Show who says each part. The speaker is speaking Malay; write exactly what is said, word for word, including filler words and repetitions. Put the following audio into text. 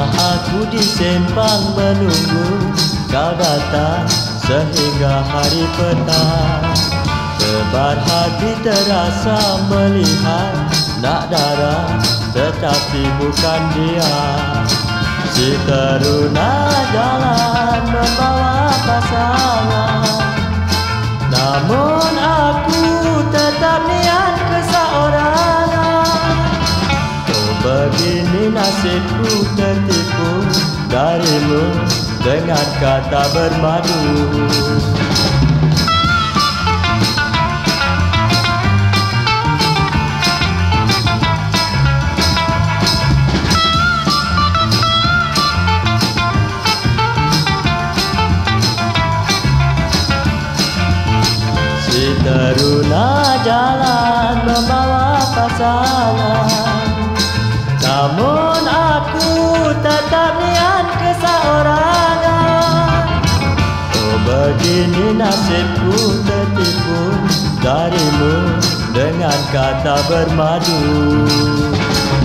Speaker 1: Lama aku di sempang menunggu kau datang sehingga hari petang. Tebar hati terasa melihat nak darah, tetapi bukan dia. Si teruna jalan membawa pasangan, namun aku tetap niat keseorangan. Oh, begini nasibku tertipu darimu dengan kata bermadu. Si teruna jalan membawa pasangan, namun aku tetap niat keseorangan. Oh, begini nasibku tertipu darimu dengan kata bermadu.